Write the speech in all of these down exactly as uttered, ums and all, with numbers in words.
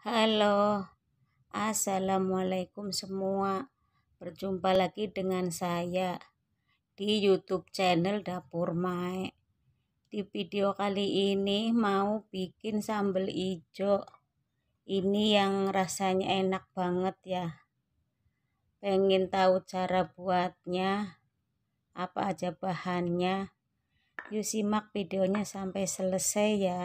Halo, assalamualaikum semua. Berjumpa lagi dengan saya di YouTube channel Dapur Mae. Di video kali ini mau bikin sambal ijo. Ini yang rasanya enak banget ya. Pengen tahu cara buatnya, apa aja bahannya? Yuk simak videonya sampai selesai ya.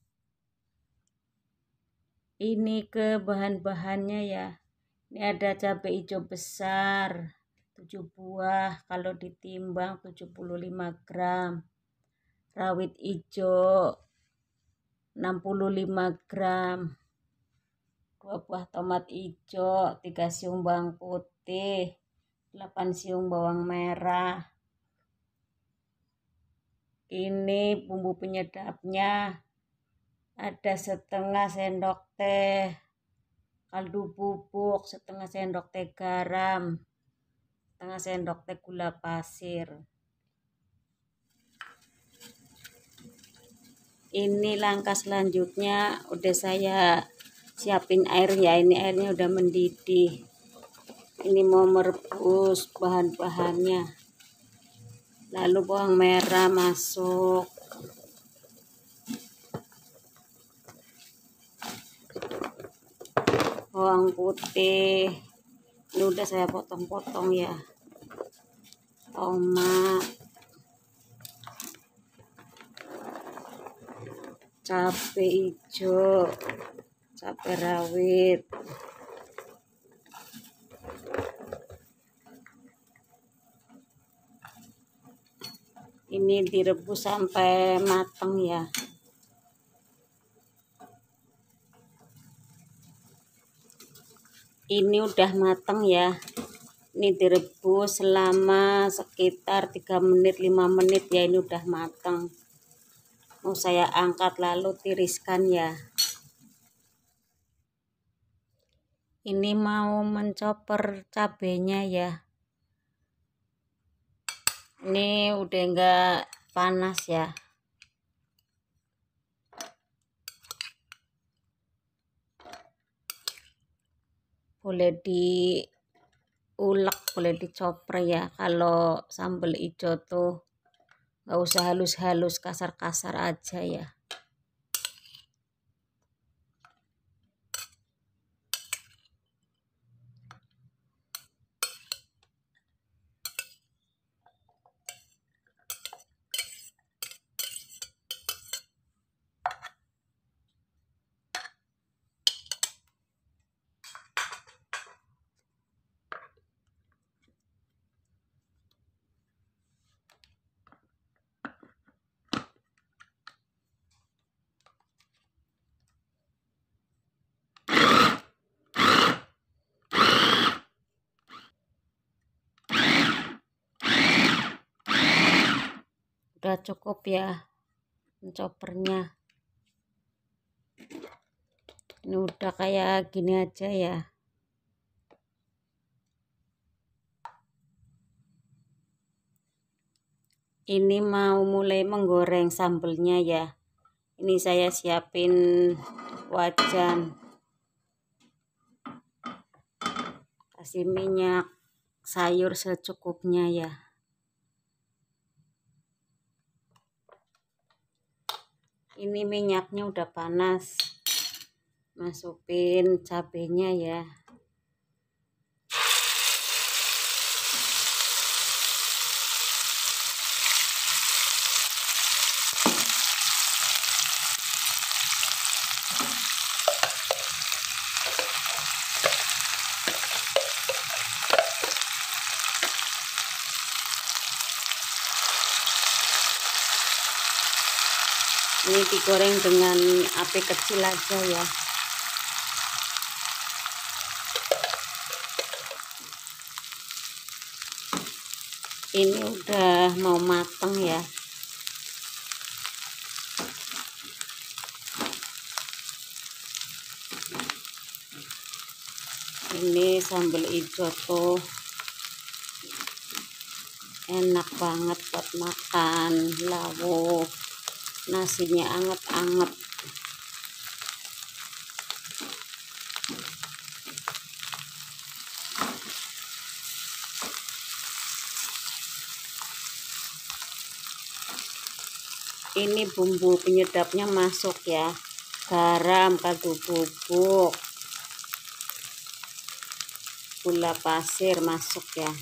Ini ke bahan-bahannya ya. Ini ada cabai hijau besar tujuh buah, kalau ditimbang tujuh puluh lima gram. Rawit hijau enam puluh lima gram. dua buah tomat hijau, tiga siung bawang putih, delapan siung bawang merah. Ini bumbu penyedapnya. Ada setengah sendok teh kaldu bubuk, setengah sendok teh garam, setengah sendok teh gula pasir. Ini langkah selanjutnya udah saya siapin air ya. Ini airnya udah mendidih. Ini mau merebus bahan-bahannya. Lalu bawang merah masuk. Bawang putih. Ini udah saya potong-potong ya. Tomat. Cabai hijau. Cabai rawit. Ini direbus sampai matang ya. Ini udah matang ya. Ini direbus selama sekitar tiga menit lima menit ya. Ini udah matang. Mau saya angkat lalu tiriskan ya. Ini mau mencoper cabenya ya. Ini udah enggak panas ya. Boleh diulek, boleh dicoper ya. Kalau sambal hijau tuh nggak usah halus-halus, kasar-kasar aja ya. Udah cukup ya mencopernya. Ini udah kayak gini aja ya. Ini mau mulai menggoreng sambelnya ya. Ini saya siapin wajan. Kasih minyak sayur secukupnya ya. Ini minyaknya udah panas. Masukin cabenya ya. Ini digoreng dengan api kecil aja ya. Ini udah mau matang ya. Ini sambal hijau tuh enak banget buat makan lauk. Nasinya anget-anget. Ini bumbu penyedapnya masuk ya, garam, kaldu bubuk, gula pasir masuk ya.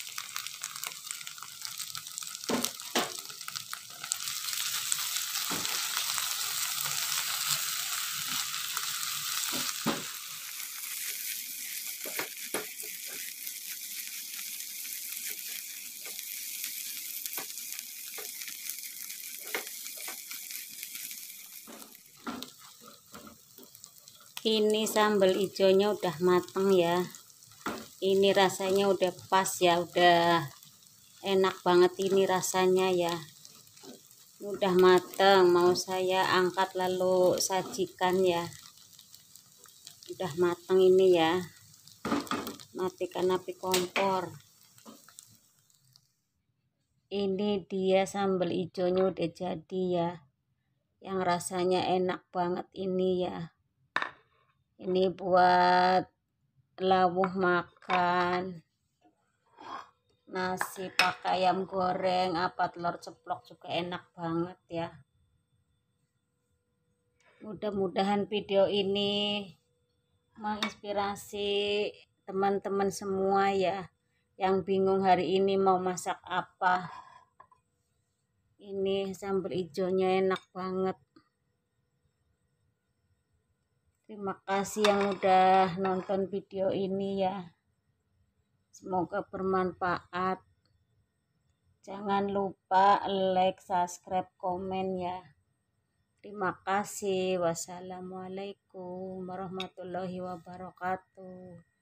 Ini sambal hijaunya udah mateng ya. Ini rasanya udah pas ya, udah enak banget ini rasanya ya. Udah mateng, mau saya angkat lalu sajikan ya. Udah mateng ini ya. Matikan api kompor. Ini dia sambal hijaunya udah jadi ya. Yang rasanya enak banget ini ya. Ini buat lawuh makan, nasi pakai ayam goreng, apa telur ceplok juga enak banget ya. Mudah-mudahan video ini menginspirasi teman-teman semua ya, yang bingung hari ini mau masak apa. Ini sambal hijaunya enak banget. Terima kasih yang udah nonton video ini ya. Semoga bermanfaat. Jangan lupa like, subscribe, komen ya. Terima kasih. Wassalamualaikum warahmatullahi wabarakatuh.